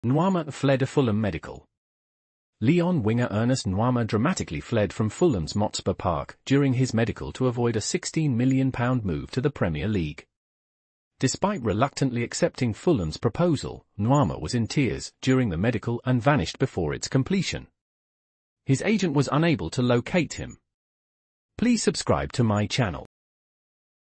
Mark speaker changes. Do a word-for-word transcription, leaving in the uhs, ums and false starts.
Speaker 1: Nuamah fled a Fulham medical. Lyon winger Ernest Nuamah dramatically fled from Fulham's Motspur Park during his medical to avoid a sixteen million pound move to the Premier League. Despite reluctantly accepting Fulham's proposal, Nuamah was in tears during the medical and vanished before its completion. His agent was unable to locate him. Please subscribe to my channel.